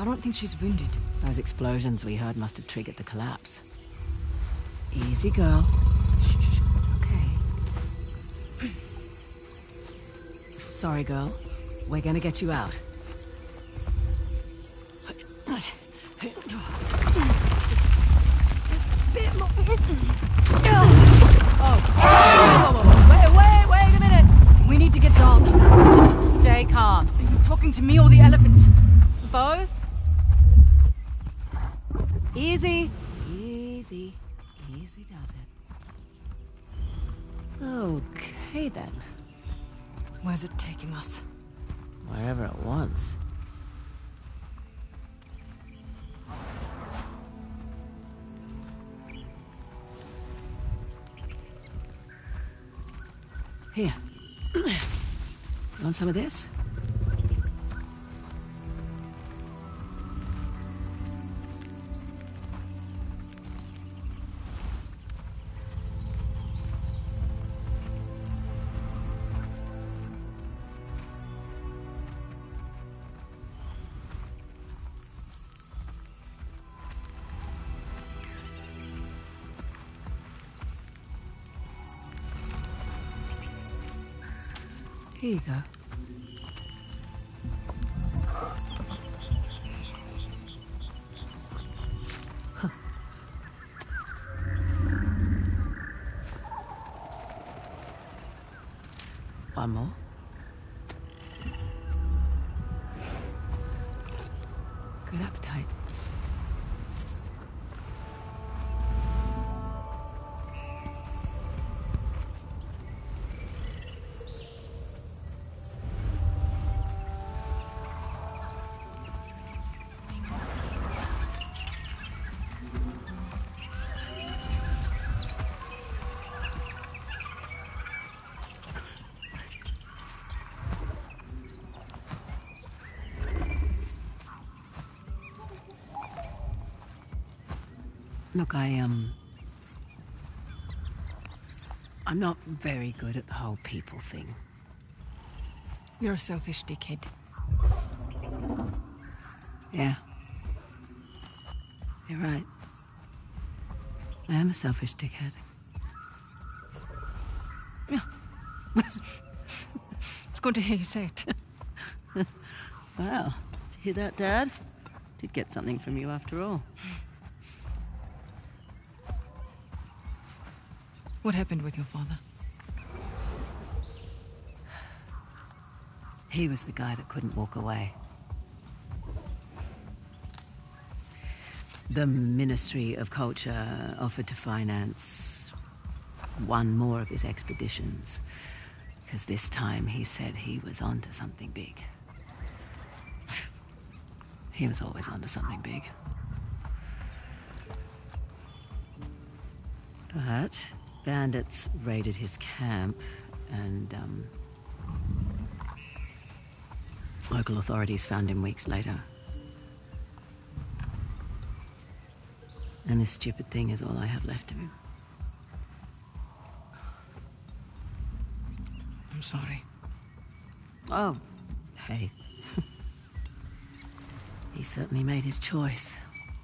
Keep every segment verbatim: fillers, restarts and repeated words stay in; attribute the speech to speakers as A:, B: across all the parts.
A: I don't think she's wounded.
B: Those explosions we heard must have triggered the collapse. Easy, girl. Shh, shh, it's okay. Sorry, girl. We're gonna get you out.
A: Just a bit more.
B: Oh, whoa, whoa, whoa. Wait, wait, wait a minute.
A: We need to get down.
B: Just stay calm.
A: Are you talking to me or the elephant?
B: Both? Easy. Easy. Easy does it. Okay, then.
A: Where's it taking us?
B: Wherever it wants. Here. You want some of this? Here you go. Huh. One more. Good appetite. Look, I, um... I'm not very good at the whole people thing.
A: You're a selfish dickhead.
B: Yeah. You're right. I am a selfish dickhead.
A: Yeah. It's good to hear you say it.
B: Wow. Did you hear that, Dad? Did get something from you after all.
A: What happened with your father?
B: He was the guy that couldn't walk away. The Ministry of Culture offered to finance one more of his expeditions, because this time he said he was onto something big. He was always onto something big. But bandits raided his camp, and um, local authorities found him weeks later. And this stupid thing is all I have left of him.
A: I'm sorry.
B: Oh, hey. He certainly made his choice.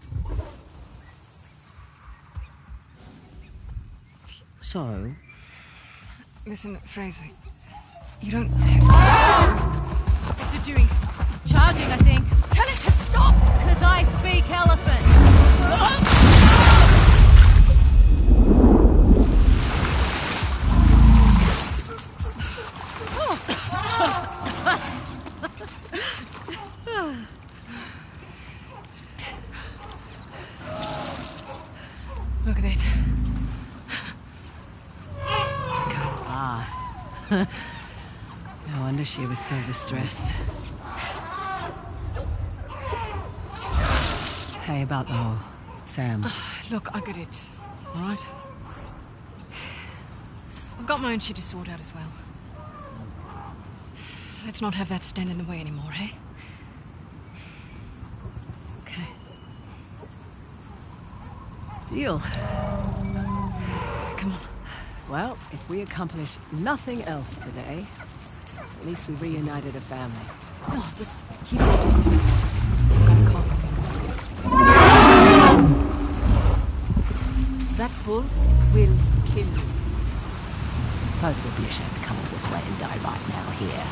B: So?
A: Listen, Fraser, you don't have to... What's it doing?
B: Charging, I think.
A: Tell it to stop!
B: Because I speak elephant.
A: Look at it.
B: Ah. No wonder she was so distressed. Hey, about the whole Sam.
A: Uh, look, I get it. All right? I've got my own shit to sort out as well. Let's not have that stand in the way anymore, eh?
B: Okay. Deal.
A: Come on.
B: Well, if we accomplish nothing else today, at least we reunited a family.
A: No, just keep your distance. I've got a cough.
B: That bull will kill you. Suppose it would be a shame to come all this way and die right now here.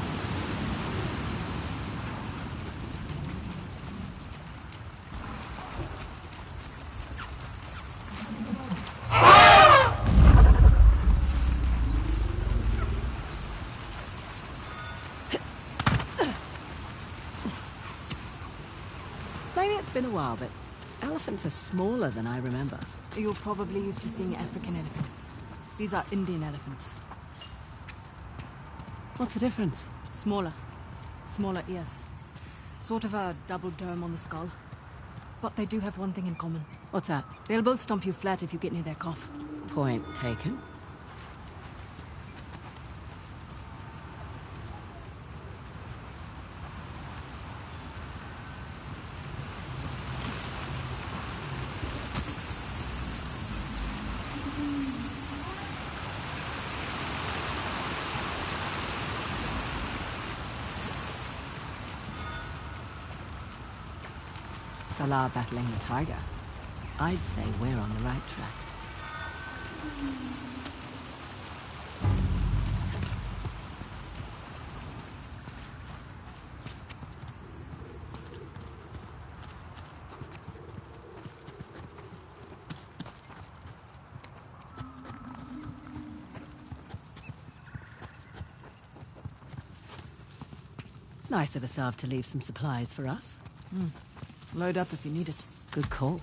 B: Maybe it's been a while, but elephants are smaller than I remember.
A: You're probably used to seeing African elephants. These are Indian elephants.
B: What's the difference?
A: Smaller. Smaller ears. Sort of a double dome on the skull. But they do have one thing in common.
B: What's that?
A: They'll both stomp you flat if you get near their cough.
B: Point taken. Salah battling the tiger. I'd say we're on the right track. Nice of Asav to leave some supplies for us.
A: Mm. Load up if you need it.
B: Good call.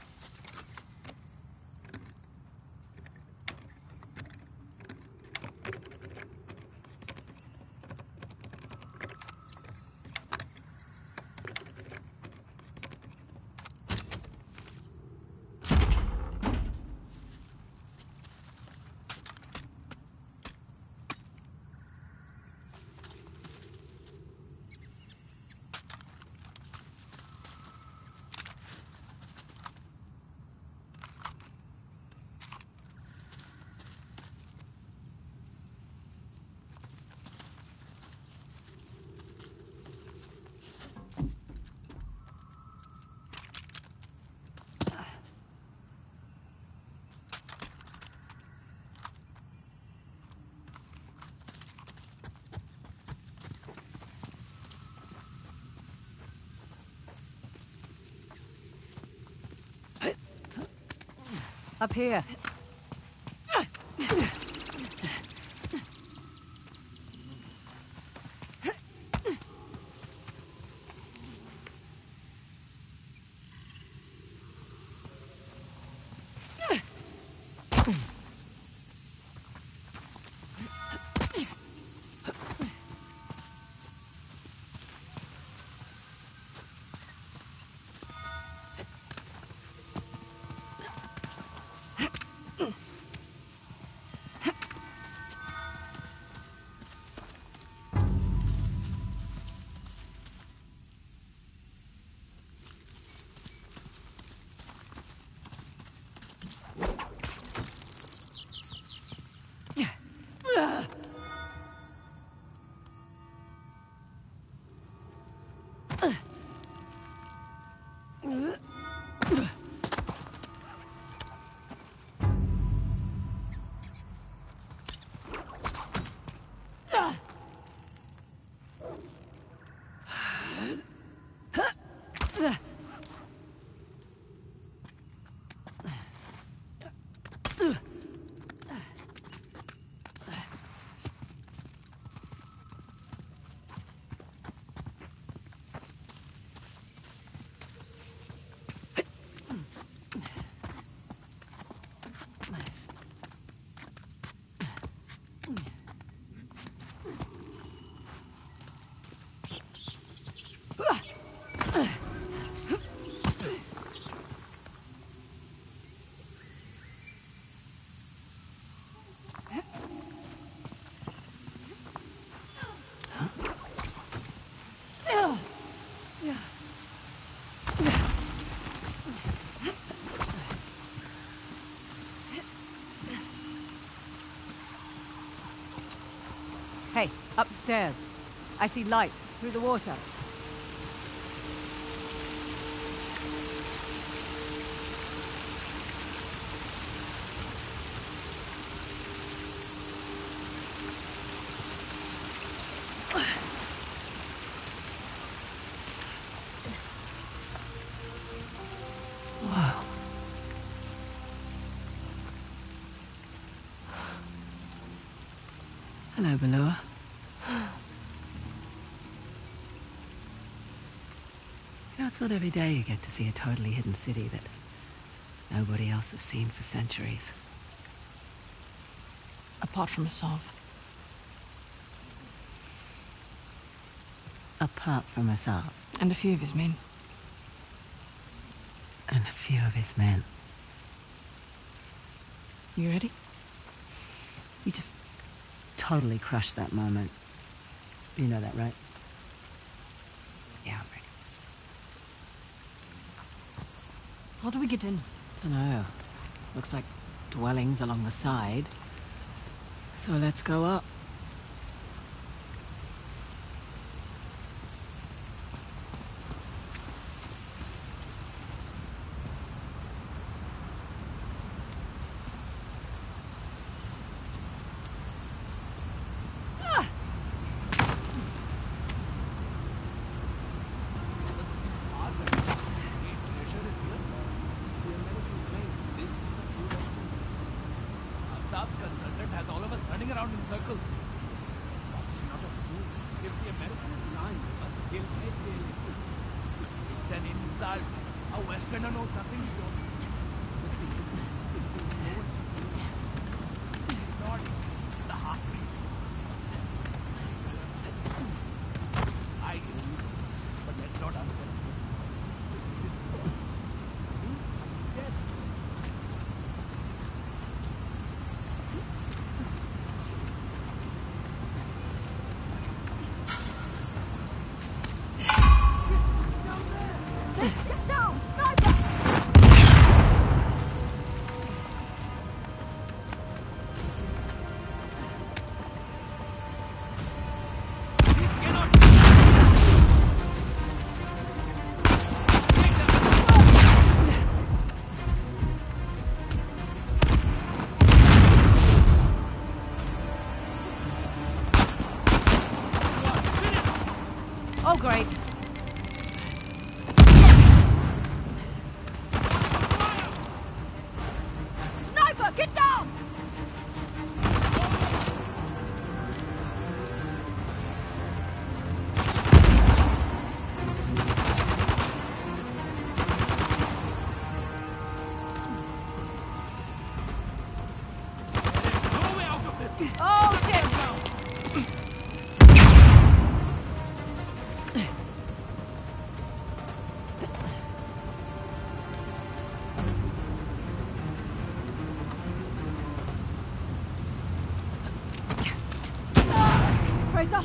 B: Up here. Hey, up the stairs. I see light through the water. Hello, Belua. You know, it's not every day you get to see a totally hidden city that nobody else has seen for centuries.
A: Apart from Asav.
B: Apart from Asav.
A: And a few of his men.
B: And a few of his men.
A: You ready?
B: You just totally crushed that moment. You know that, right? Yeah, I'm ready.
A: How do we get in?
B: Dunno. Looks like dwellings along the side. So let's go up.
C: Asav's consultant has all of us running around in circles. Boss is not a fool. If the American is lying to us, he'll say it really. It's an insult. A Westerner knows nothing we don't. The thing is, no one ignored the half-breed. I agree, but let's not underestimate. Yes.
A: Oh, great. Sniper, get down!
C: No way out of this!
A: Oh, shit! Fraser!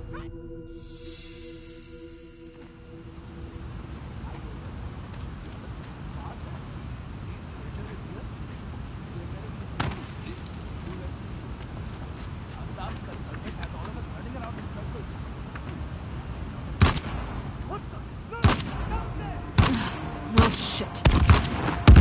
C: Asav's consultant has all of us running around in circles. What the? Look! Down there!
A: Oh, shit.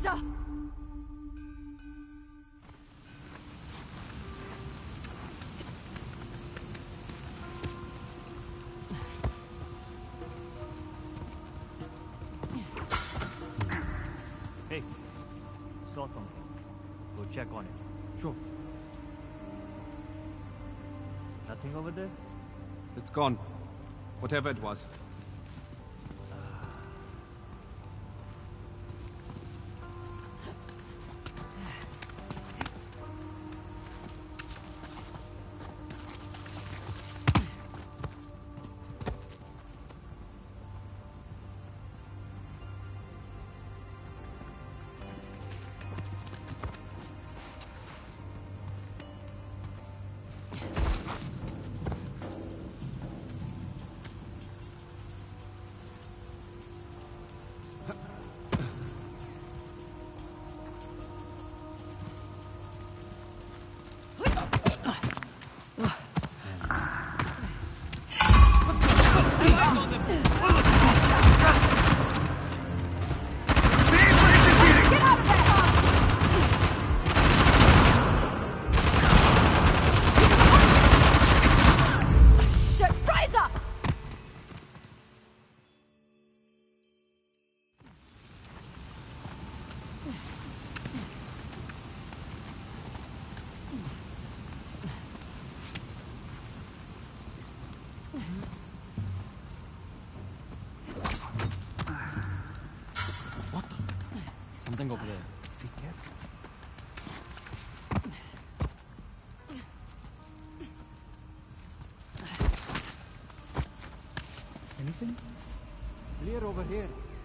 A: Fraser!
D: Hey, saw something. Go check on it.
E: Sure.
D: Nothing over there?
E: It's gone. Whatever it was. Something over there. Be careful.
C: Anything? Clear over here.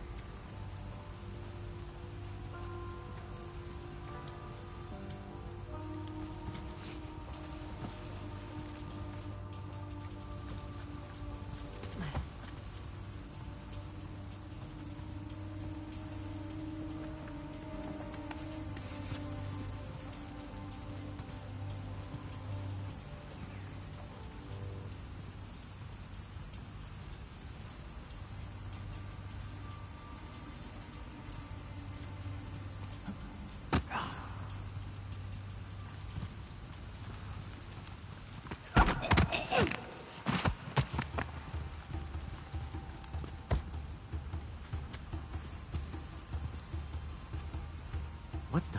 E: What the?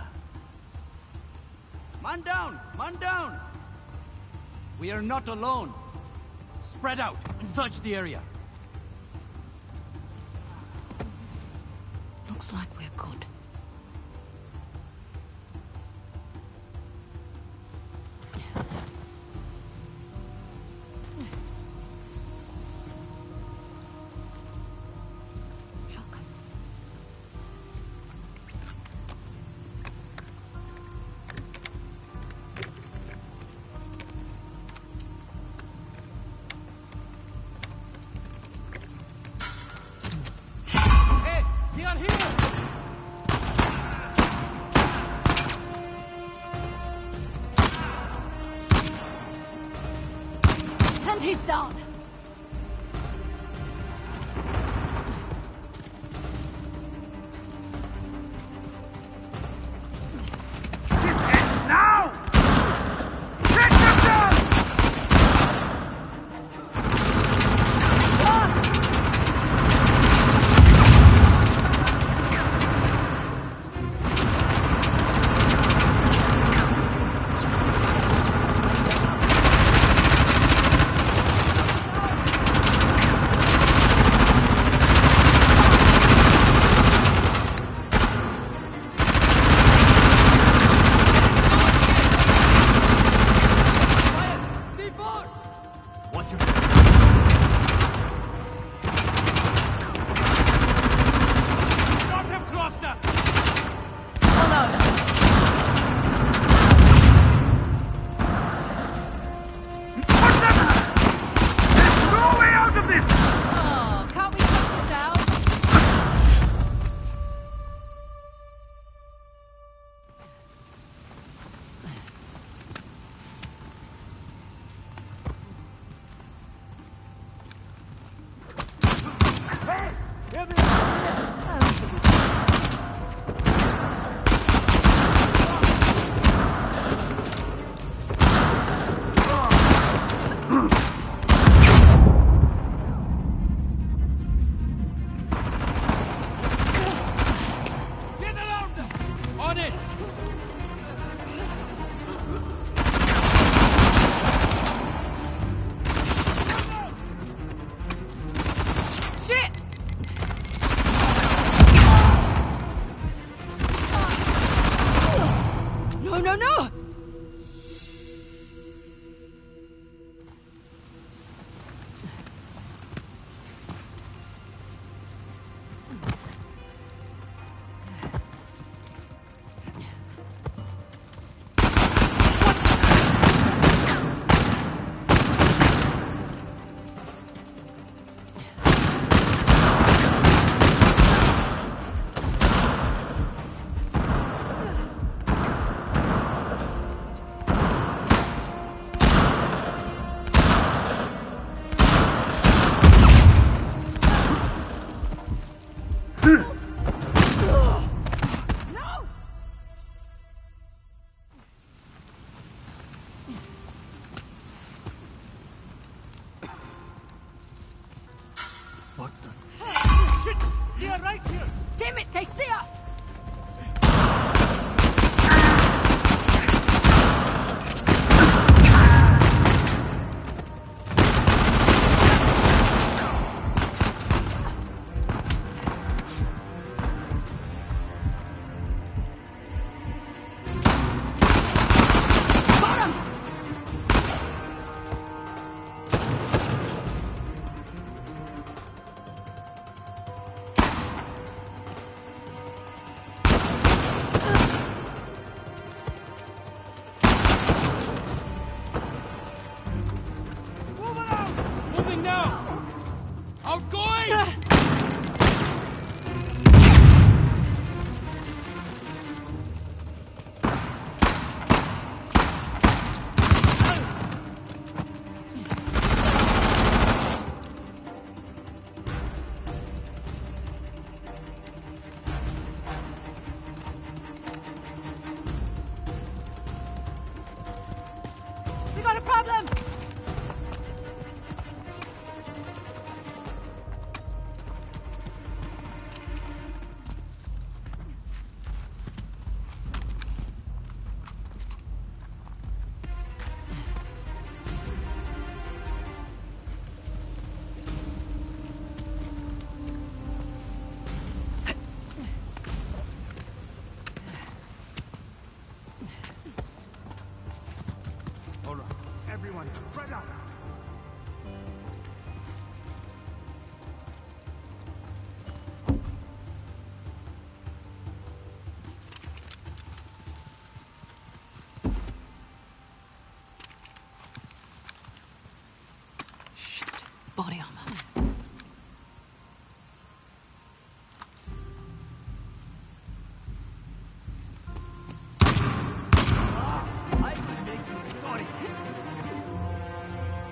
C: Man down! Man down! We are not alone. Spread out and search the area.
A: Looks like we're good.
C: Hey! They are here!
A: no, no!
F: Damn it, they see us! We got a problem!
C: Everyone, spread out!
A: Shit. Body armor.
C: I can make you sorry.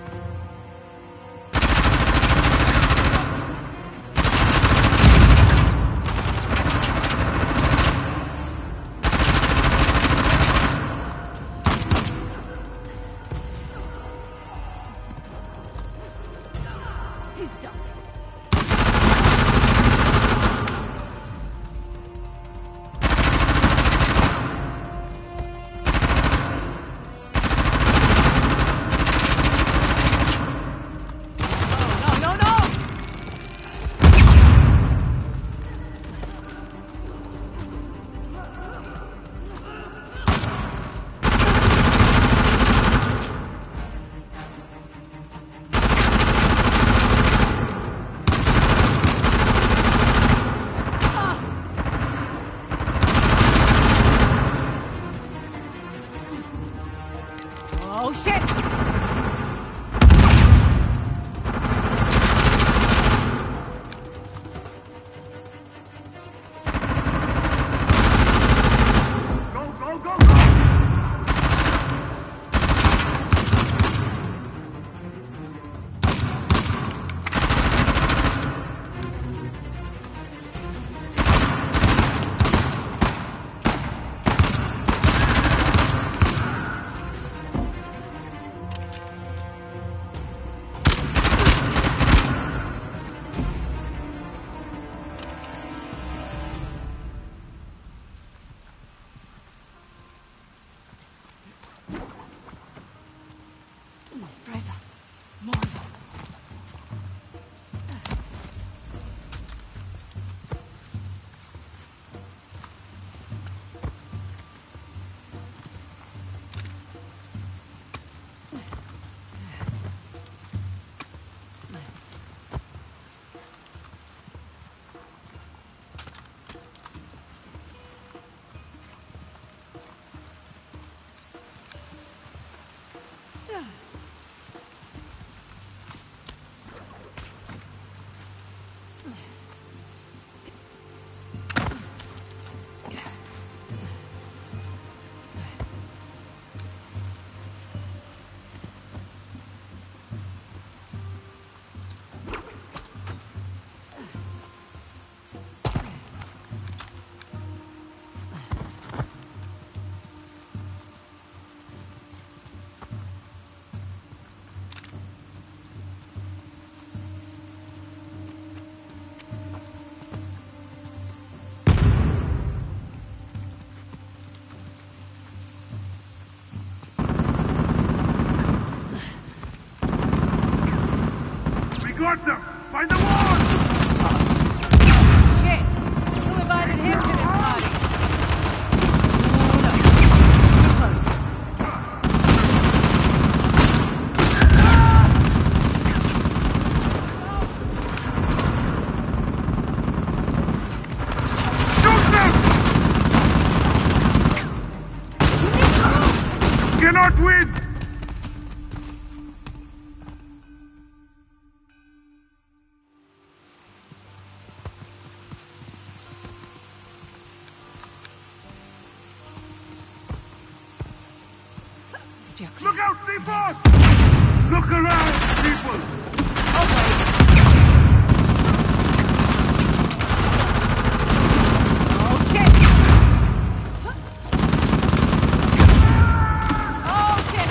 A: here, Claire.
G: Look out, C four! Look around, people!
F: Oh, shit! Oh, shit!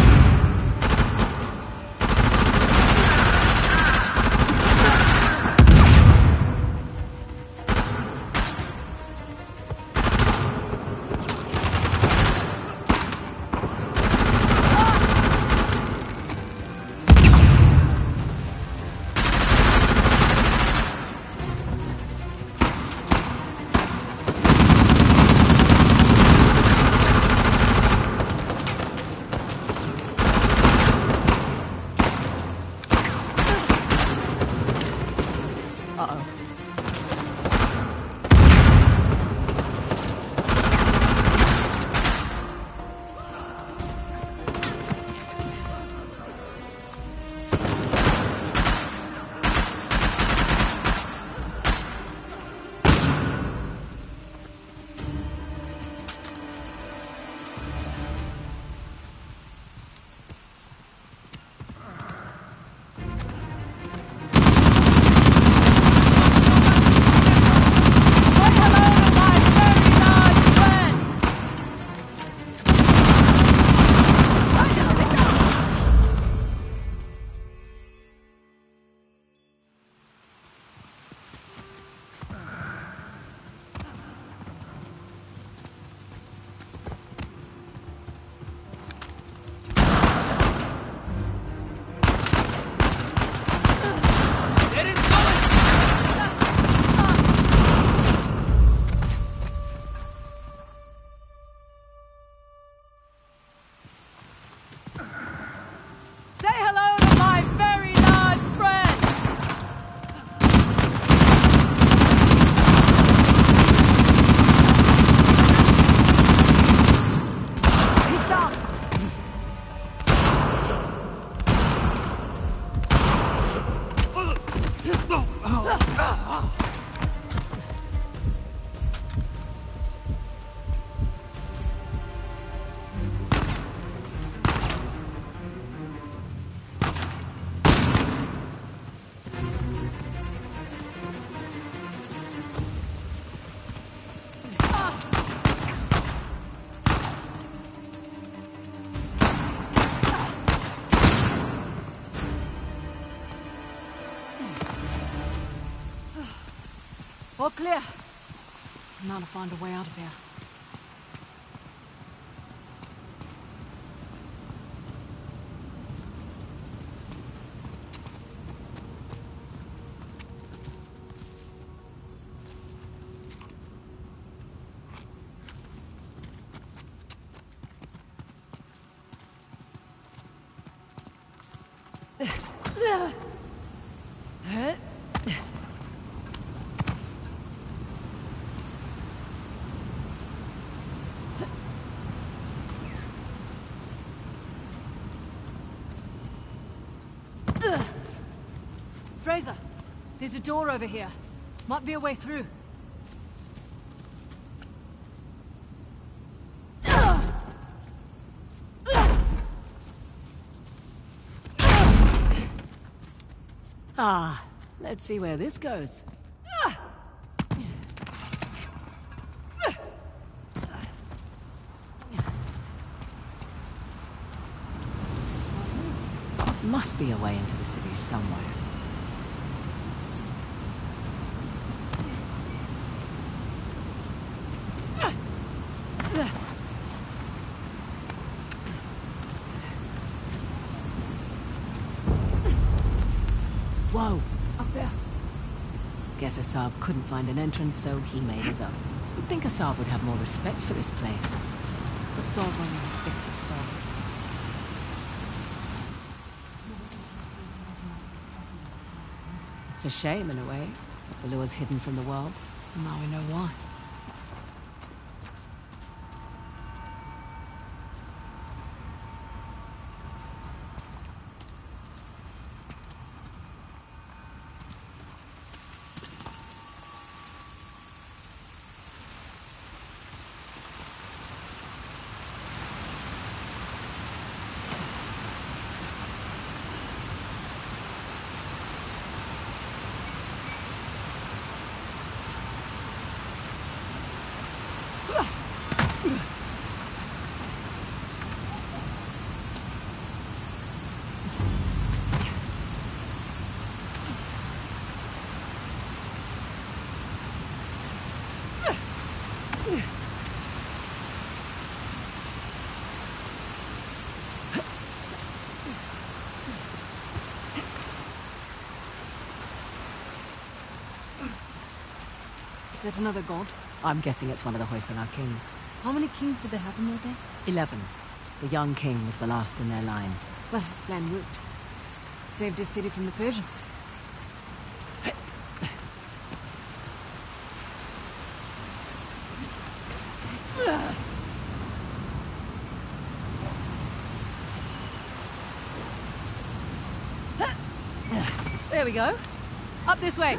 F: Say hello to my very large friend! He's down! All clear.
A: Now to find a way out of here. Fraser, there's a door over here. Might be a way through.
B: Ah, let's see where this goes. Must be a way into the city somewhere. Whoa, up there. Guess Asav couldn't find an entrance, so he made his own. You'd think Asav would have more respect for this place.
A: Asav only respects Asav.
B: It's a shame, in a way, that Balua's hidden from the world.
A: Now we know why. There's another god.
B: I'm guessing it's one of the Hoysala kings.
A: How many kings did they have in their day?
B: Eleven. The young king was the last in their line.
A: Well, his plan worked. Saved his city from the Persians.
F: There we go. Up this way.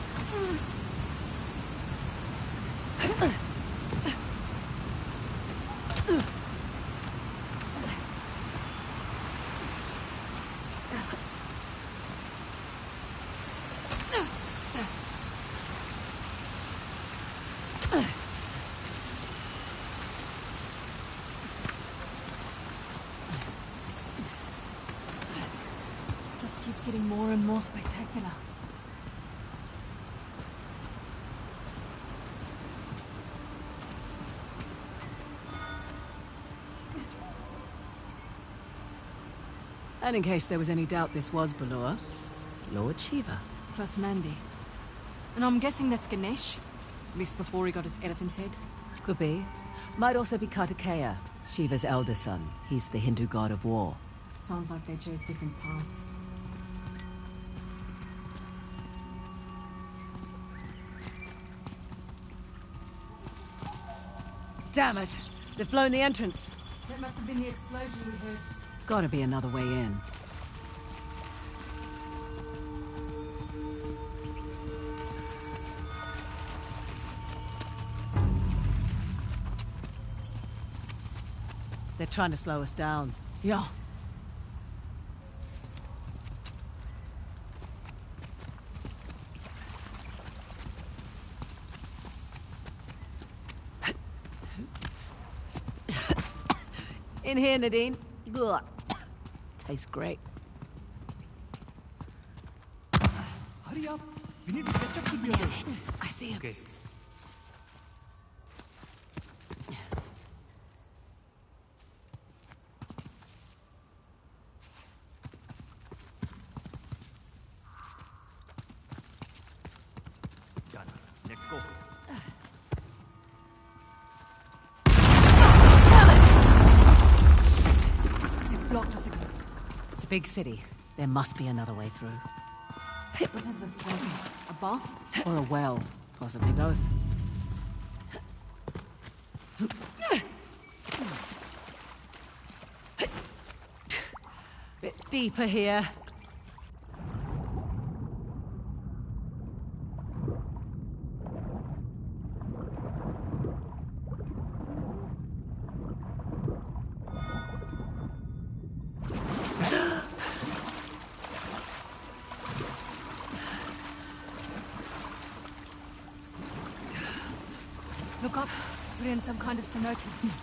A: Just keeps getting more and more spectacular.
B: And in case there was any doubt this was Balor, Lord Shiva.
A: Plus Mandy. And I'm guessing that's Ganesh. At least before he got his elephant's head.
B: Could be. Might also be Kartikeya, Shiva's elder son. He's the Hindu god of war.
A: Sounds like they chose different paths.
F: Damn it. They've blown the entrance.
A: That must have been the explosion we heard.
B: Gotta be another way in. They're trying to slow us down.
A: Yeah.
B: In here, Nadine. Ugh. Tastes great.
C: Hurry up. We need to catch up to the others.
B: I see him.
D: Okay. Done. Let's go.
A: Blocked us again.
B: It's a big city. There must be another way through.
A: What is this place? A bath?
B: Or a well. Possibly both. Bit deeper here.
A: Look up. We're in some kind of cenote.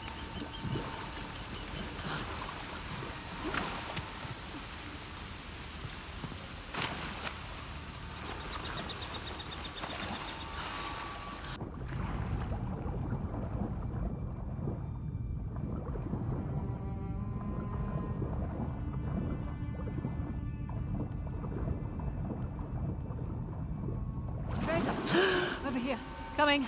A: Fraser, over here.
F: Coming.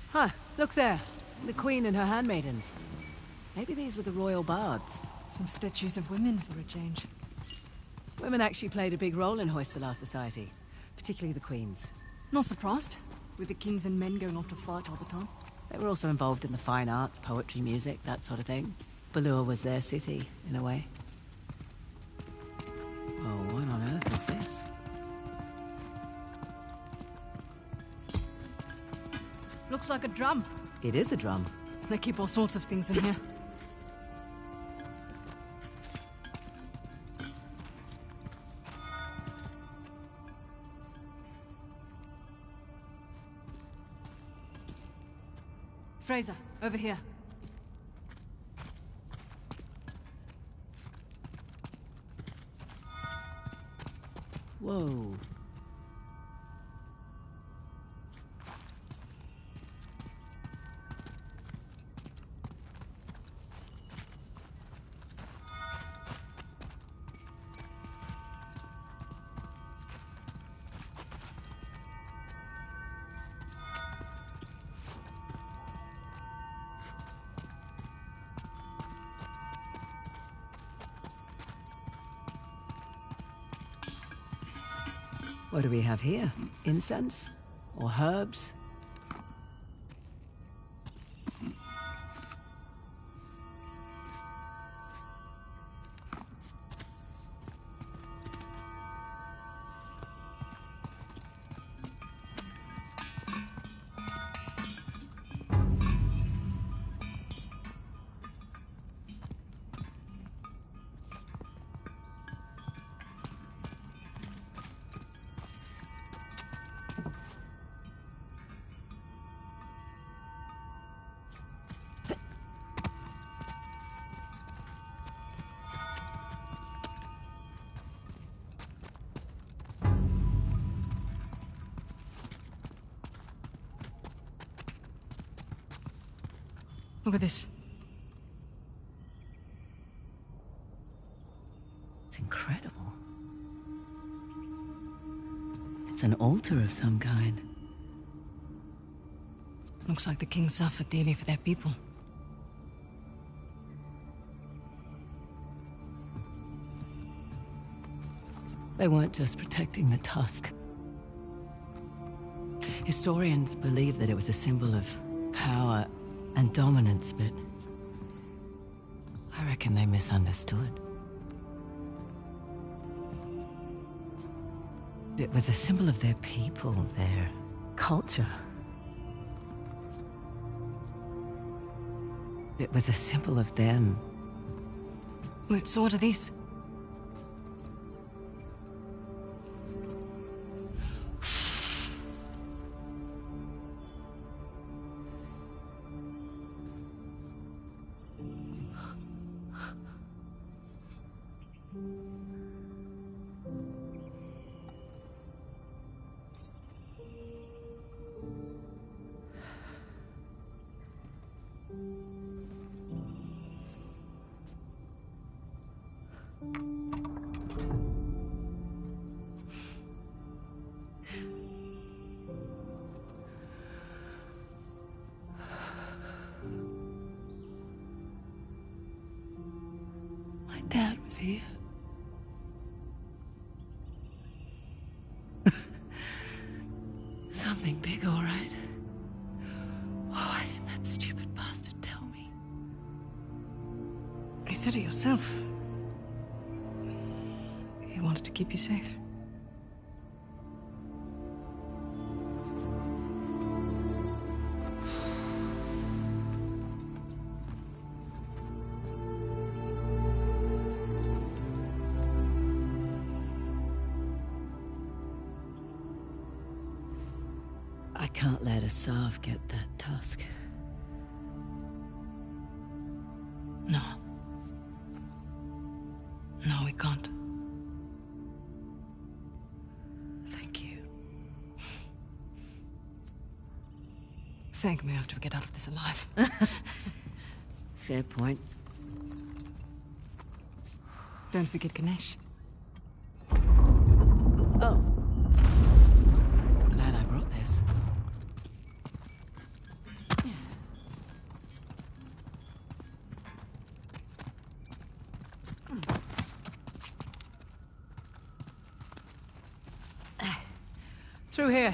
B: Huh, look there. The Queen and her handmaidens. Maybe these were the royal bards.
A: Some statues of women for a change.
B: Women actually played a big role in Hoysala society, particularly the queens.
A: Not surprised, with the kings and men going off to fight all the time.
B: They were also involved in the fine arts, poetry, music, that sort of thing. Ballur was their city, in a way. Oh, what on earth is this?
A: Looks like a drum.
B: It is a drum.
A: They keep all sorts of things in here. Fraser, over here.
B: Whoa. What do we have here? Incense? Or herbs?
A: Look at this.
B: It's incredible. It's an altar of some kind.
A: Looks like the king suffered dearly for their people.
B: They weren't just protecting the tusk. Historians believe that it was a symbol of power and dominance, but I reckon they misunderstood. It was a symbol of their people, their culture. It was a symbol of them.
A: Wait, so what are these?
B: My dad was here. Something big, all right. Why didn't that stupid bastard tell me?
A: You said it yourself. He wanted to keep you safe.
B: I can't let Asav get that tusk.
A: No. No, we can't. Thank you. Thank me after we get out of this alive.
B: Fair point.
A: Don't forget Ganesh.
B: Oh. Glad I brought this.
F: Through here.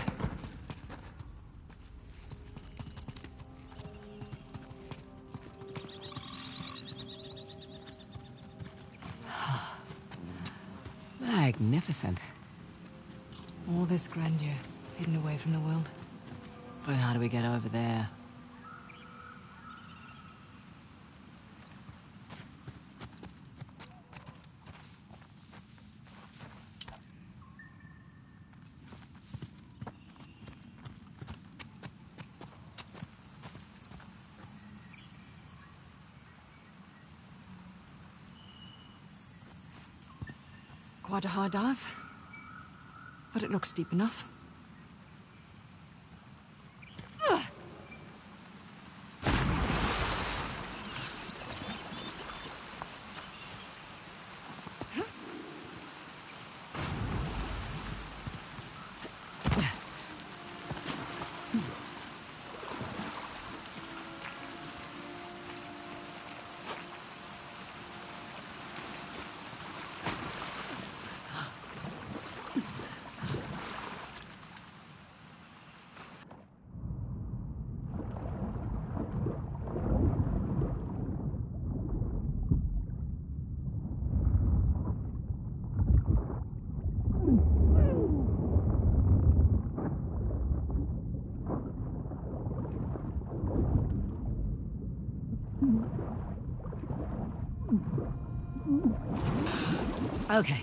B: Magnificent.
A: All this grandeur, hidden away from the world.
B: But how do we get over there?
A: Quite a high dive, but it looks deep enough.
B: Okay.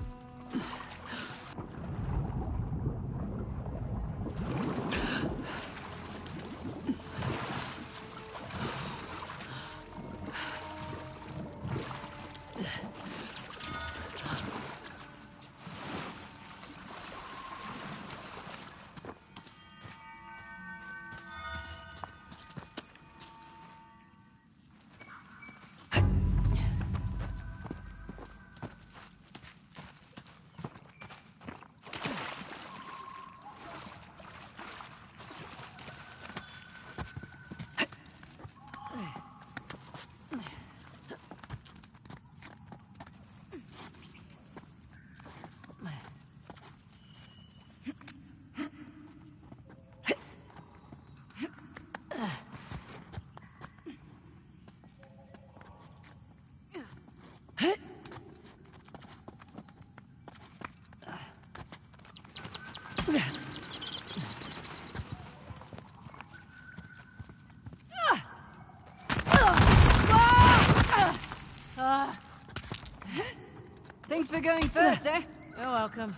A: Thanks for going first, eh?
F: You're welcome.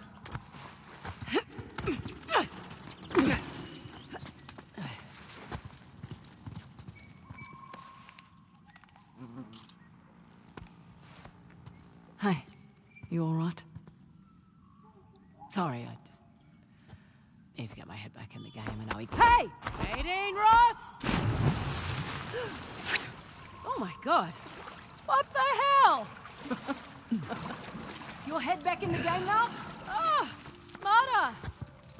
A: Hi. You all right?
B: Sorry, I just need to get my head back in the game and I...
F: Hey! Nadine Ross! Oh my god. What the hell?
A: Your head back in the game now?
F: Oh, smart ass.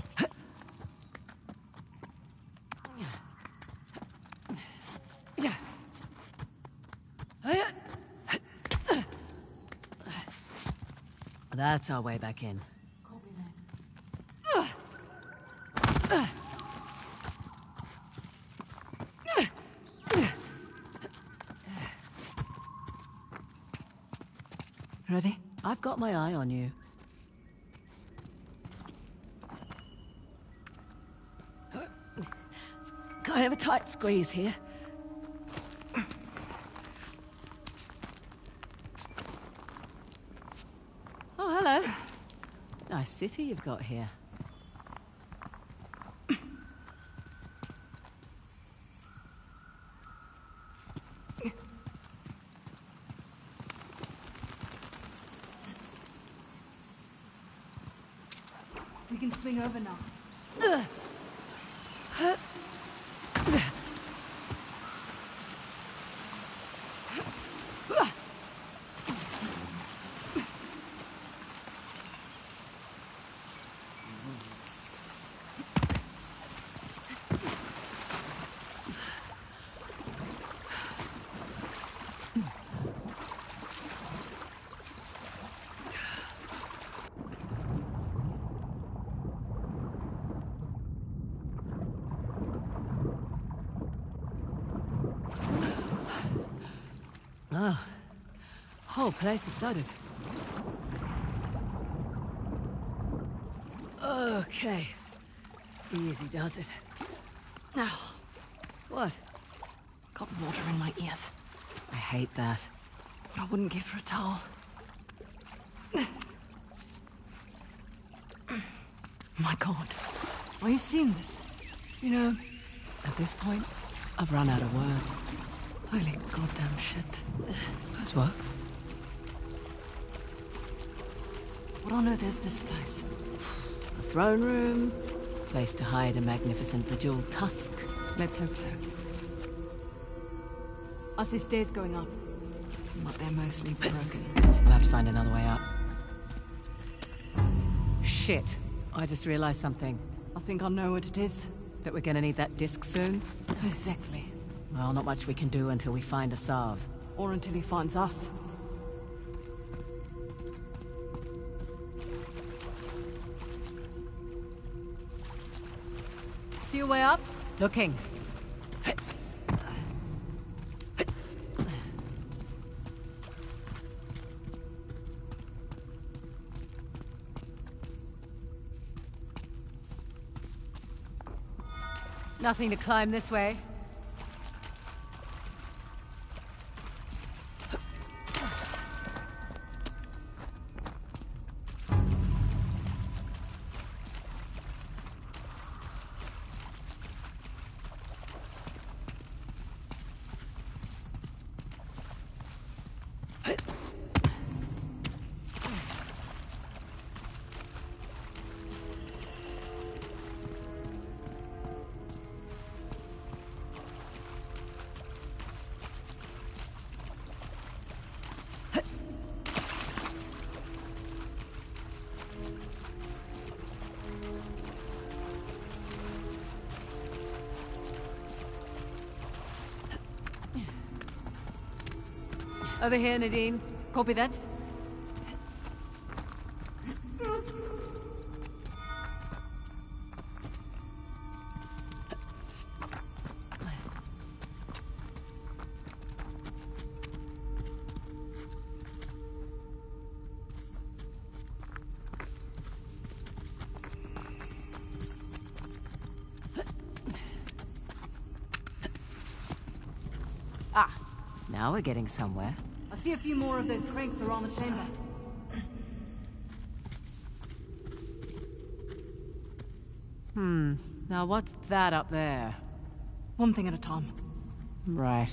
B: That's our way back in.
A: Ready?
B: I've got my eye on you. It's kind of a tight squeeze here. Oh, hello. Nice city you've got here.
A: We can swing over now.
B: Oh, whole place is flooded. Okay, easy does it.
A: Now,
B: What?
A: got water in my ears.
B: I hate that.
A: But I wouldn't give her a towel. My God, are you seeing this?
B: You know, at this point, I've run out of words.
A: Holy goddamn shit.
B: That's what?
A: What on earth is this place?
B: A throne room, place to hide a magnificent bejeweled tusk.
A: Let's hope so. I see stairs going up, but they're mostly broken.
B: We'll have to find another way up. Shit, I just realized something.
A: I think I know what it is.
B: That we're gonna need that disc soon?
A: Exactly.
B: Well, not much we can do until we find Asav.
A: Or until he finds us. See a way up?
B: Looking. Nothing to climb this way. Over here, Nadine.
A: Copy that.
B: Ah, now we're getting somewhere.
A: I see a few more of those cranks around the chamber.
B: Hmm, now what's that up there?
A: One thing at a time.
B: Right.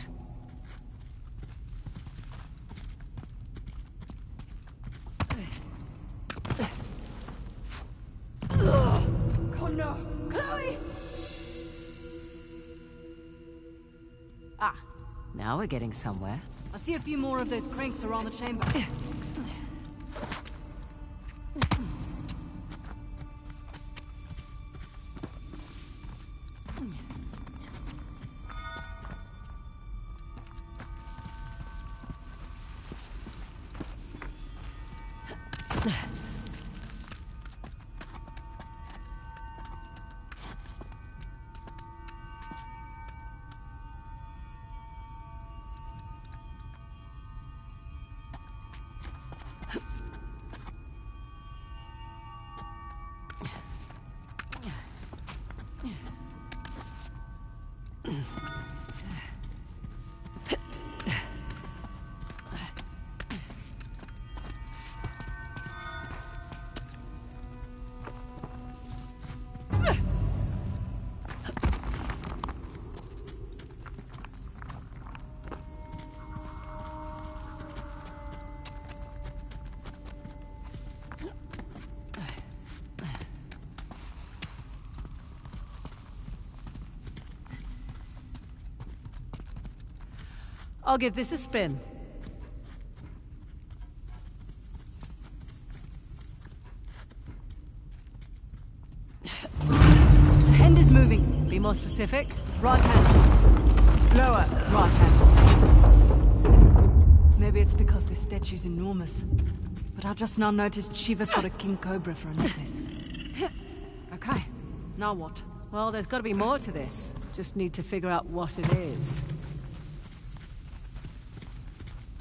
A: Oh no! Chloe!
B: Ah, now we're getting somewhere.
A: I see a few more of those cranks around the chamber.
B: I'll give this a spin.
A: The hand is moving.
B: Be more specific.
A: Right hand. Lower. Right hand. Maybe it's because this statue's enormous. But I just now noticed Shiva's got a king cobra for a necklace. Okay, now what?
B: Well, there's got to be more to this. Just need to figure out what it is.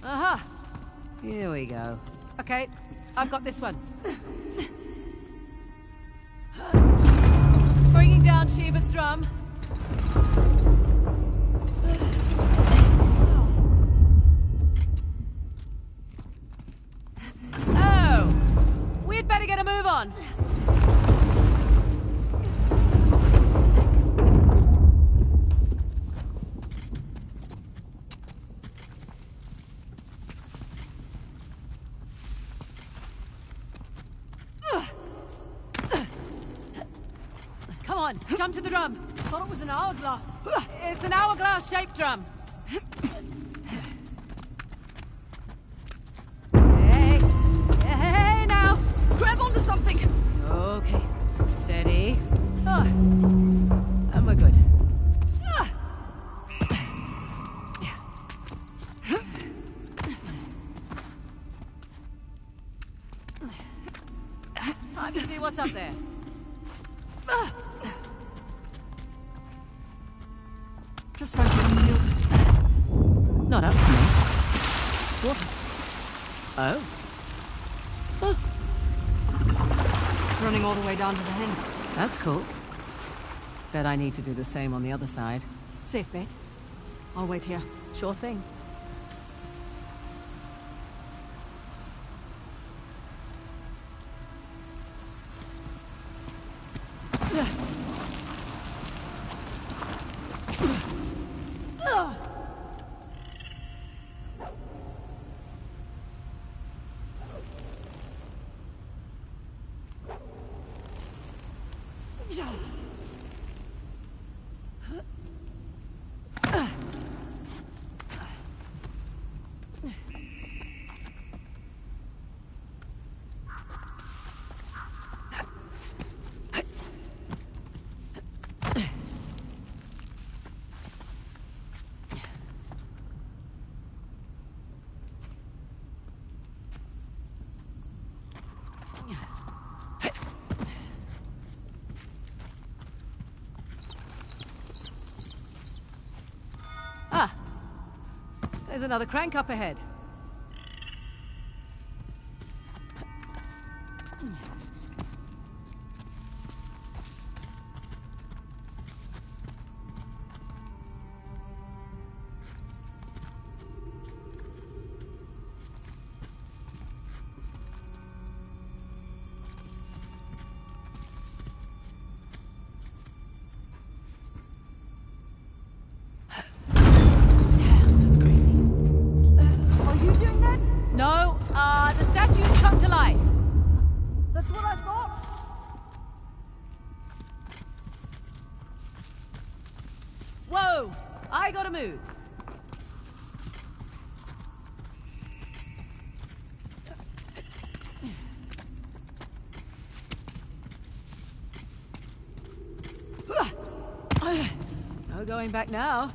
F: Aha! Here we go. Okay, I've got this one. Bringing down Shiva's drum. Oh! We'd better get a move on. Come on, jump to the drum.
A: Thought it was an hourglass.
F: It's an hourglass-shaped drum. Hey, hey now,
A: Grab onto something.
F: okay, steady. Ah, and we're good. Ah. Time to see what's up there.
A: Just don't get killed.
F: Not up to me. What? Oh.
A: It's running all the way down to the hen.
F: That's cool. Bet I need to do the same on the other side.
A: Safe bet. I'll wait here.
F: Sure thing. Ah, there's another crank up ahead. No, uh, the statues come to life.
A: That's what I thought.
F: Whoa! I gotta move. No going back now.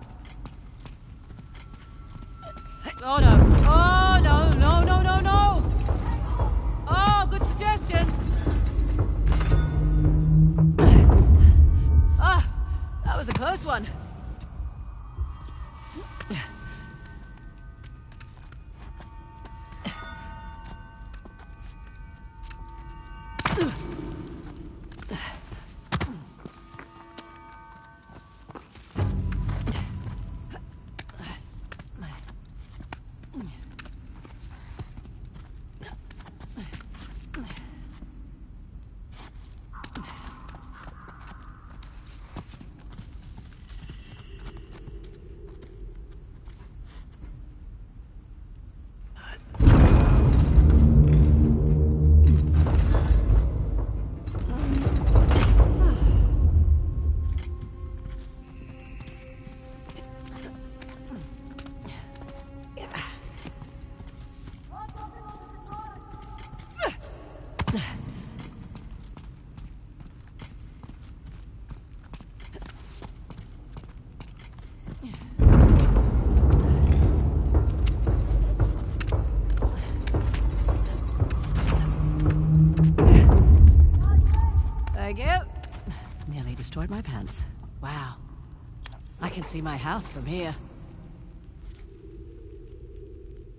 F: Oh no. Oh no, no, no, no, no! Oh, good suggestion. Ah, that was a close one. Thank you. Nearly destroyed my pants. Wow. I can see my house from here.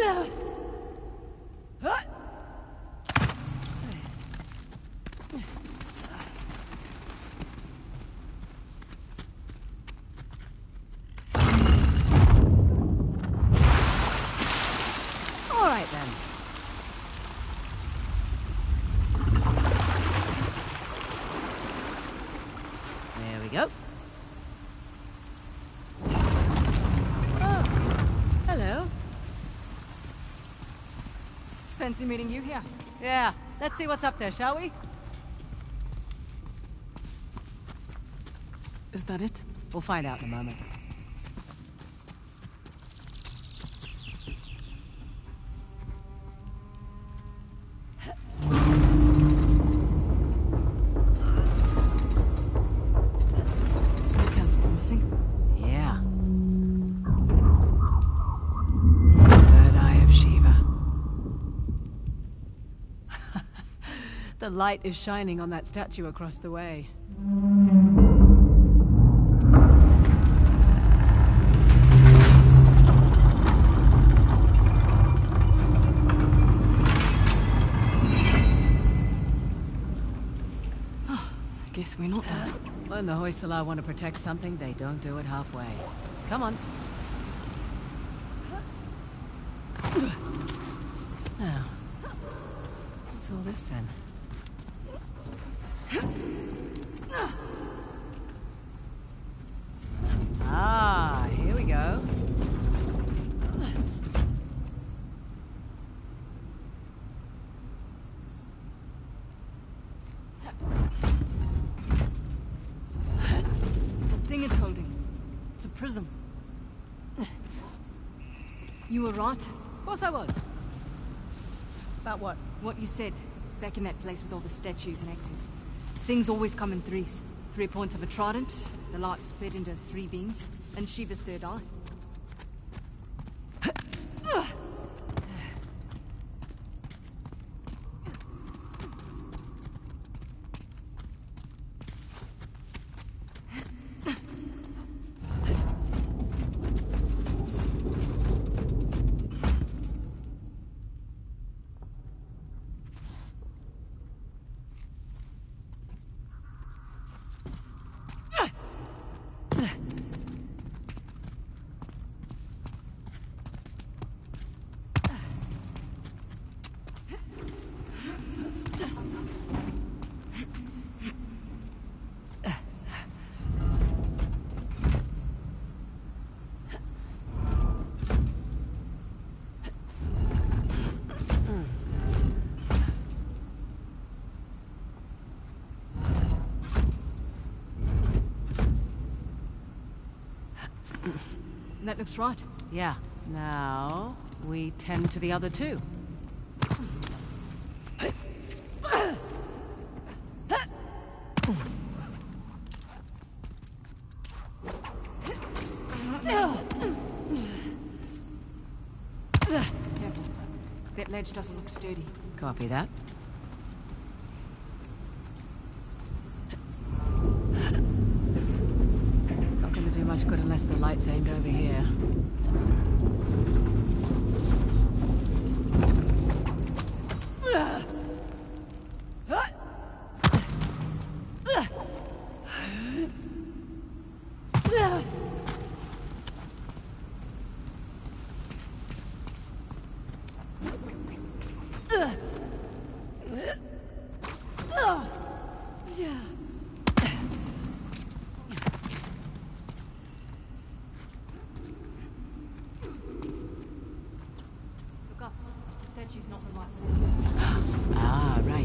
F: All right then. There we go. Oh, hello.
A: Fancy meeting you here.
F: Yeah, let's see what's up there, shall we?
A: Is that it?
F: We'll find out in a moment.
A: That sounds promising.
F: Yeah. Third eye of Shiva. The light is shining on that statue across the way.
A: Guess we're not there.
F: When the Hoysala want to protect something, they don't do it halfway. Come on. Now, what's all this then? Ah, here we go.
A: The thing it's holding. It's a prism. You were right.
F: Of course I was. About what?
A: What you said, back in that place with all the statues and axes. Things always come in threes. Three points of a trident, the light split into three beams, and Shiva's third eye. That looks right.
F: Yeah. Now, we tend to the other two.
A: Careful. That ledge doesn't look sturdy.
F: Copy that. Not gonna do much good unless the light's aimed over here.
A: Look up. The statue's not the right one.
F: Ah, right.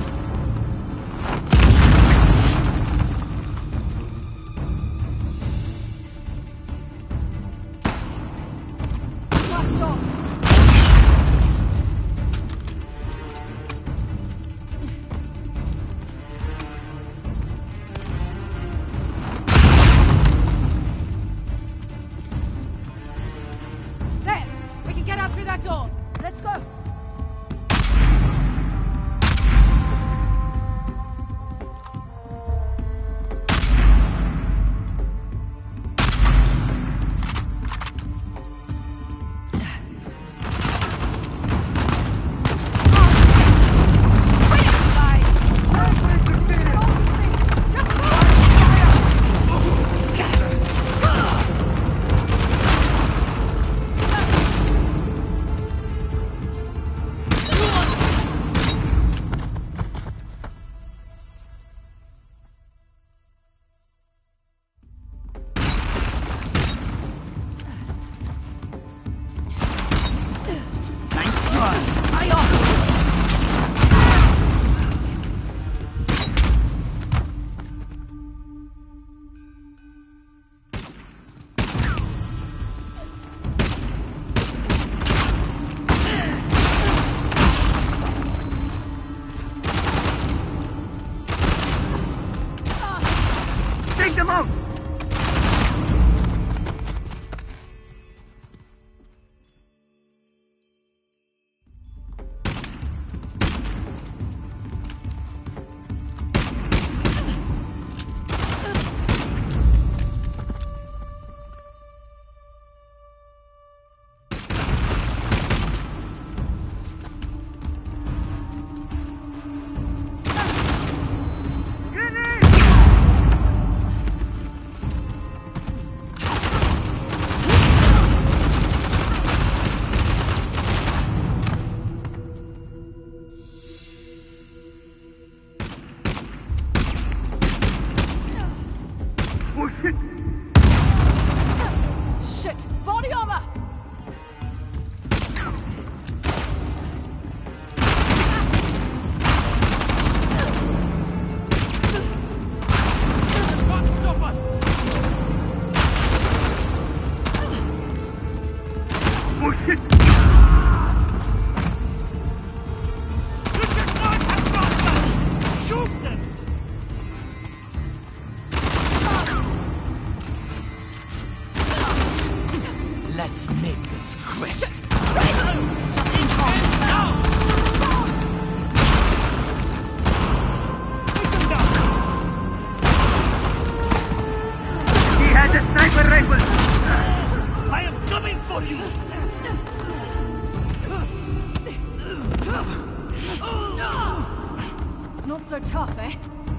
A: so tough, eh?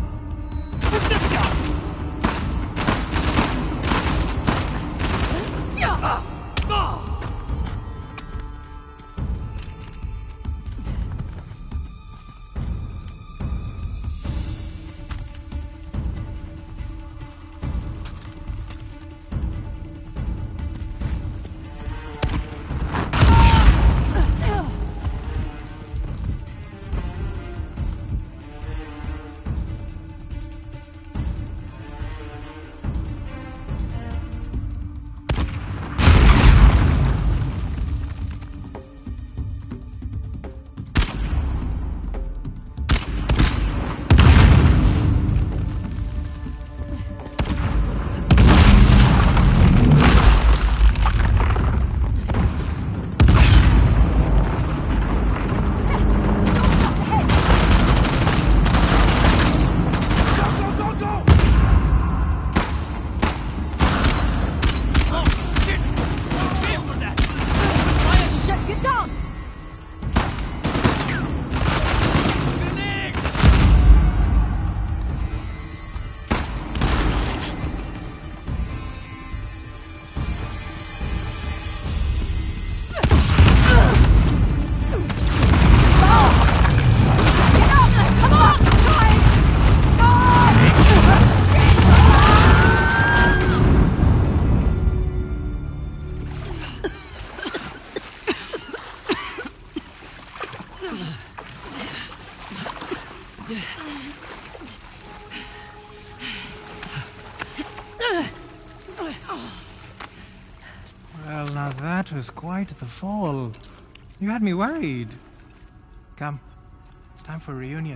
H: Well, now that was quite the fall. You had me worried. Come, it's time for a reunion.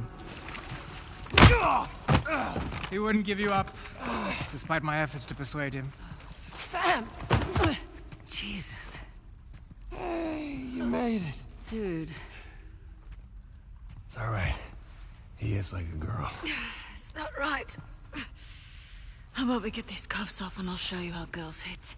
H: He wouldn't give you up, despite my efforts to persuade him.
F: Sam!
B: Jesus.
E: Hey, you made it.
B: Dude.
E: It's all right. He is like a girl.
B: Is that right? How about we get these cuffs off and I'll show you how girls hit.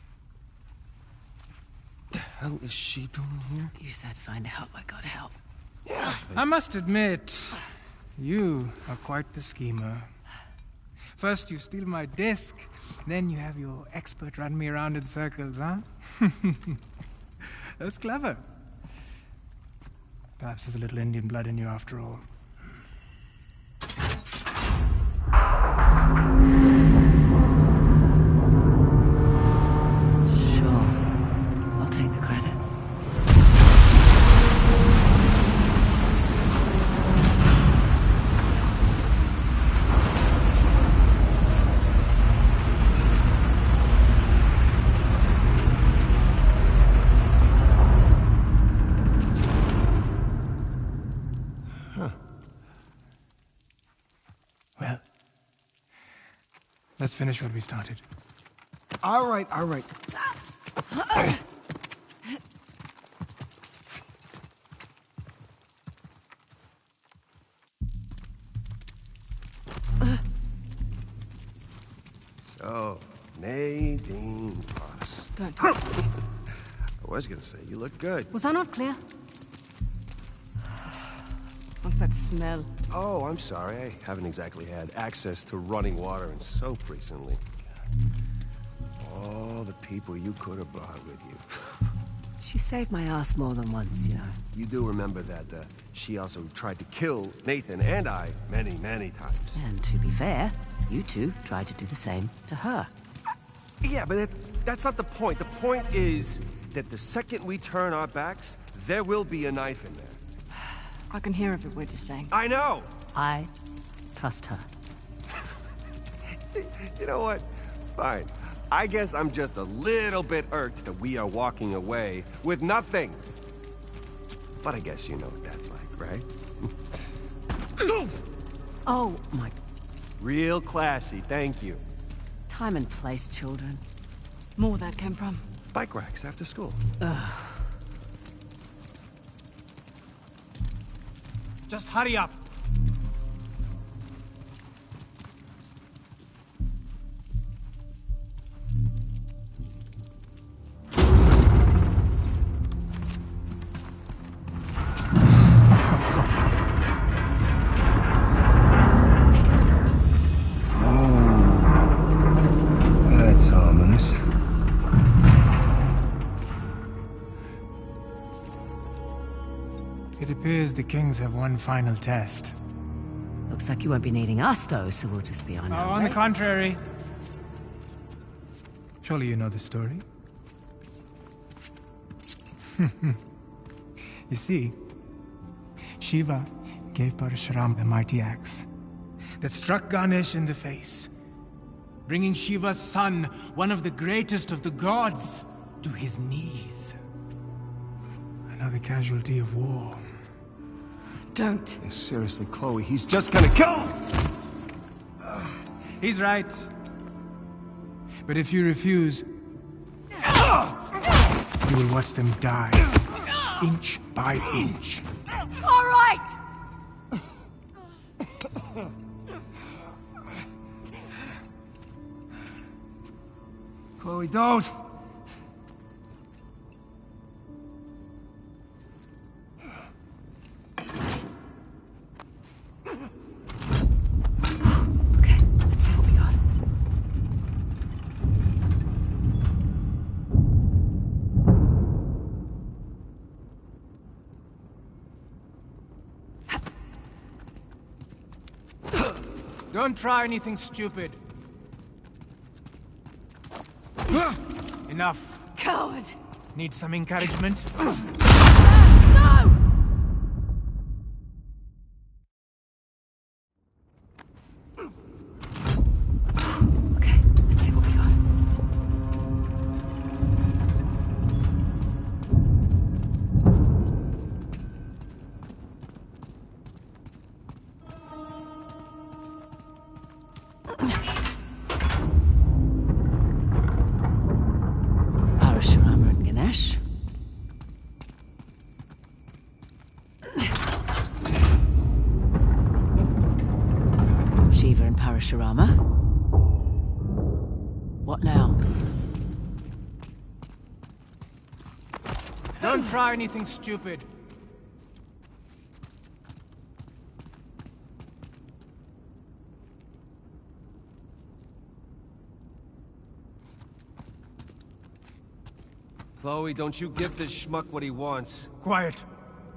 E: The hell is she doing here?
B: You said find help, I gotta help.
E: Yeah.
H: I must admit, you are quite the schemer. First you steal my disc, then you have your expert run me around in circles, huh? That's clever. Perhaps there's a little Indian blood in you after all.
B: Sure. I'll take the credit.
H: Well, let's finish what we started.
E: All right, all right. So, Nadine Ross.
A: Don't talk to me.
E: I was gonna say, you look good.
A: Was I not clear? What's that smell?
E: Oh, I'm sorry. I haven't exactly had access to running water and soap recently. All the people you could have brought with you.
B: She saved my ass more than once, you know.
E: You do remember that uh, she also tried to kill Nathan and I many, many times.
B: And to be fair, you two tried to do the same to her.
E: Yeah, but that, that's not the point. The point is that the second we turn our backs, there will be a knife in there.
A: I can hear every word you're saying.
E: I know!
B: I trust her.
E: You know what? Fine. I guess I'm just a little bit irked that we are walking away with nothing. But I guess you know what that's like, right?
B: Oh, my...
E: Real classy, thank you.
B: Time and place, children.
A: More that came from.
E: Bike racks after school.
H: Just hurry up. Appears the kings have one final test.
B: Looks like you won't be needing us, though, so we'll just be on
H: Oh,
B: our
H: on
B: way.
H: the contrary. Surely you know the story. You see, Shiva gave Parashuram the mighty axe that struck Ganesh in the face, bringing Shiva's son, one of the greatest of the gods, to his knees. Another casualty of war.
A: Don't.
E: Seriously, Chloe, he's just gonna kill him!
H: He's right. But if you refuse, you will watch them die, inch by inch.
F: All right!
E: Chloe, don't!
B: Okay, let's see what we got.
H: Don't try anything stupid. Enough.
F: Coward!
H: Need some encouragement?
F: No!
B: Okay, let's see what we got. Parashurama and Ganesh. Shiva and Parashurama. What now?
H: Don't try anything stupid.
E: Chloe, don't you give this schmuck what he wants.
H: Quiet.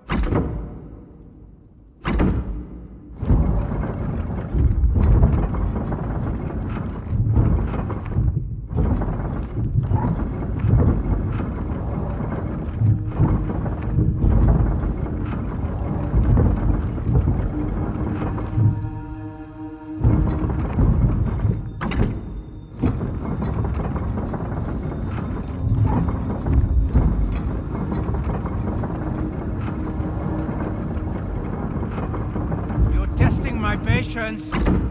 H: You're testing my patience.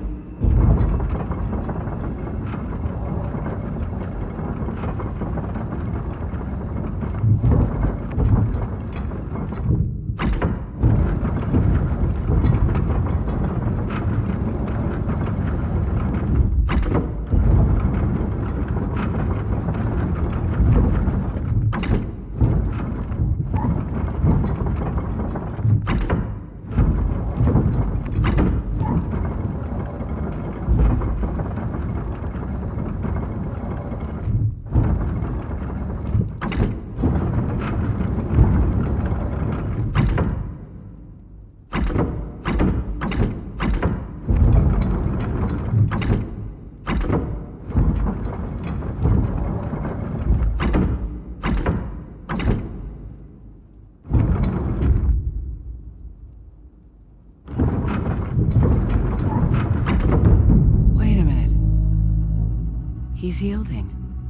B: Wait a minute. He's yielding.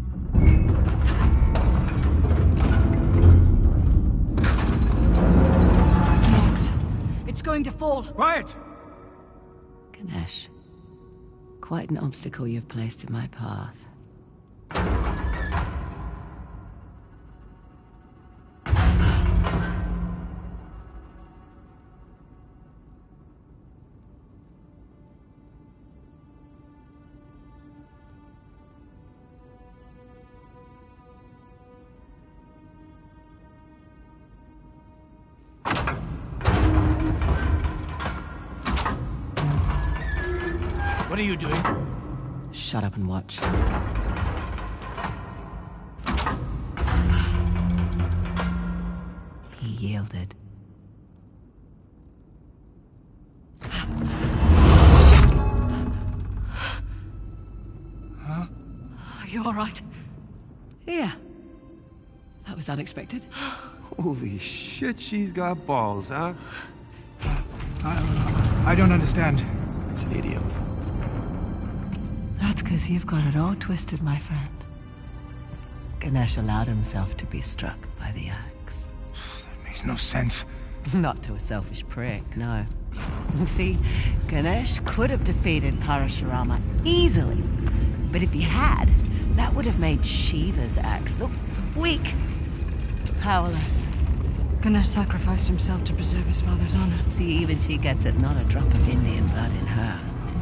A: Max, it's going to fall.
H: Quiet!
B: Ganesh, quite an obstacle you've placed in my path.
H: What are you doing?
B: Shut up and watch. He yielded.
A: all right?
B: Yeah. That was unexpected.
E: Holy shit, she's got balls, huh?
H: I, I don't understand.
E: It's an idiom.
B: That's because you've got it all twisted, my friend. Ganesh allowed himself to be struck by the axe.
H: That makes no sense.
B: Not to a selfish prick, no. See, Ganesh could have defeated Parashurama easily. But if he had, that would have made Shiva's axe look weak, powerless.
A: Ganesh sacrificed himself to preserve his father's honor.
B: See, even she gets it, not a drop of Indian blood in her.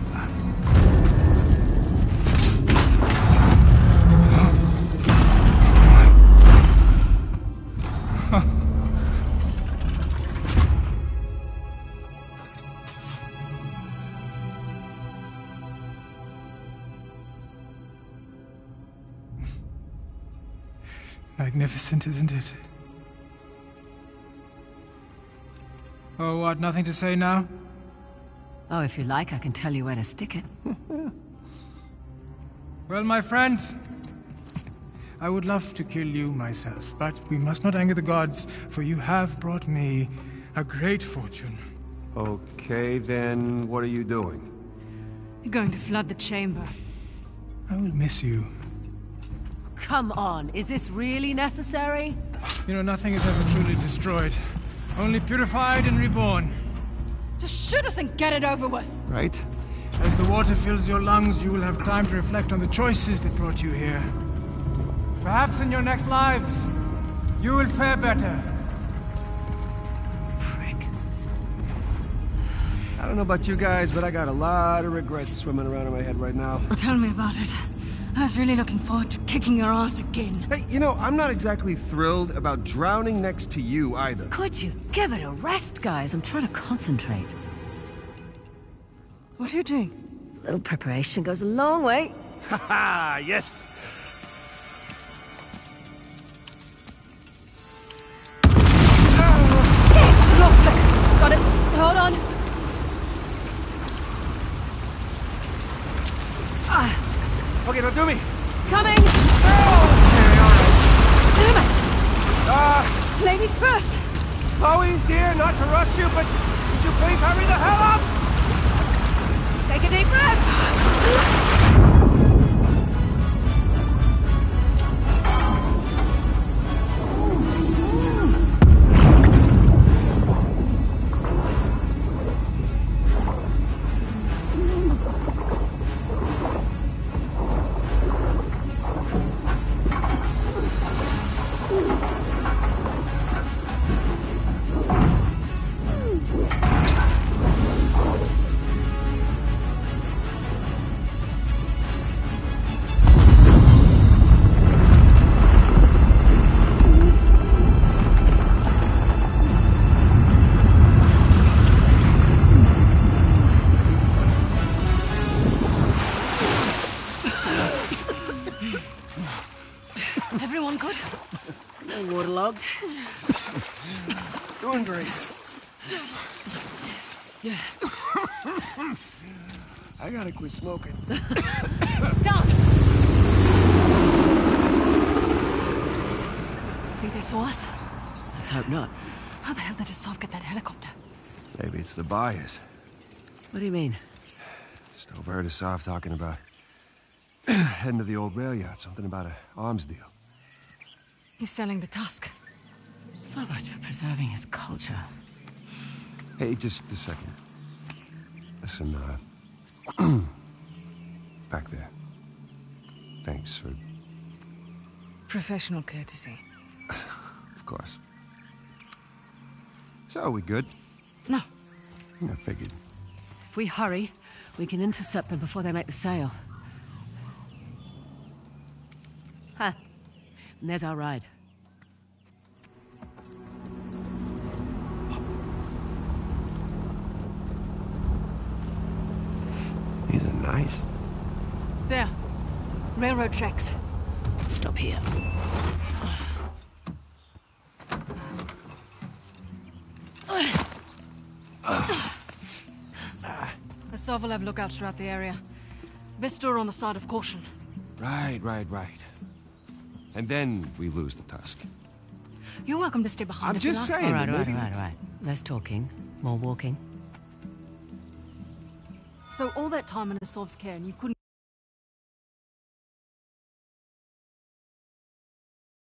H: Magnificent, isn't it? Oh, what? Nothing to say now?
B: Oh, if you like, I can tell you where to stick it.
H: Well, my friends, I would love to kill you myself, but we must not anger the gods, for you have brought me a great fortune.
E: Okay, then what are you doing?
A: You're going to flood the chamber.
H: I will miss you.
B: Come on, is this really necessary?
H: You know, nothing is ever truly destroyed. Only purified and reborn.
A: Just shoot us and get it over with.
E: Right?
H: As the water fills your lungs, you will have time to reflect on the choices that brought you here. Perhaps in your next lives, you will fare better.
B: Prick.
E: I don't know about you guys, but I got a lot of regrets swimming around in my head right now.
A: Tell me about it. I was really looking forward to kicking your ass again.
E: Hey, you know, I'm not exactly thrilled about drowning next to you either.
B: Could you give it a rest, guys? I'm trying to concentrate.
A: What are you doing?
B: A little preparation goes a long way.
E: Haha, yes!
F: Got it. Hold on.
B: Ah,
E: Okay, now do me!
F: Coming.
E: Okay, alright.
F: Damn it.
E: Uh,
F: Ladies first.
E: Chloe, dear, not to rush you, but would you please hurry the hell up?
F: Take a deep breath.
A: Everyone good?
B: waterlogged.
E: Doing great.
B: Yeah.
E: I gotta quit smoking.
A: Down! Think they saw us?
B: Let's hope not.
A: How the hell did Asaf get that helicopter?
E: Maybe it's the buyers.
B: What do you mean?
E: Just overheard Asaf talking about heading to the old rail yard. Something about a arms deal.
A: He's selling the tusk.
B: So much for preserving his culture.
E: Hey, just a second. Listen, uh... back there. Thanks for...
A: Professional courtesy.
E: Of course. So, are we good?
A: No.
E: I figured.
B: If we hurry, we can intercept them before they make the sail. Huh. And there's our ride.
E: These are nice.
A: There. Railroad tracks.
B: Stop here.
A: Asaf will have lookouts throughout the area. Best store on the side of caution.
E: Right, right, right. And then we lose the tusk.
A: You're welcome to stay behind
E: I'm
A: if you
E: just
A: like.
E: saying.
B: All right,
E: that
B: all right,
E: maybe...
B: all right, all right. Less talking, more walking.
A: So all that time under Sov's care and you couldn't